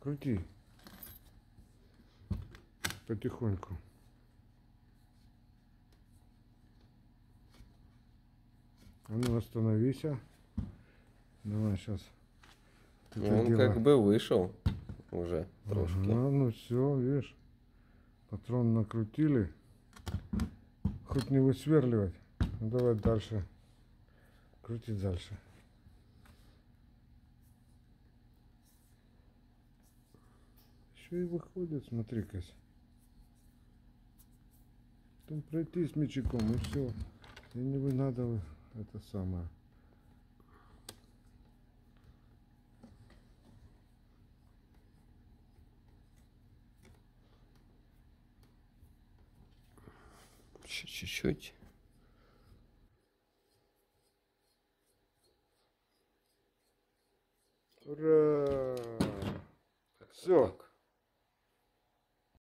Крути. Потихоньку. А ну остановись. Давай сейчас. Он как бы вышел уже трошки. Ага, ну все, видишь. Патрон накрутили. Хоть не высверливать. Ну давай дальше. Крутить дальше. Еще и выходит, смотри-ка. Там пройти с мячиком и все. И не надо это самое. Чуть-чуть. Ура! Все.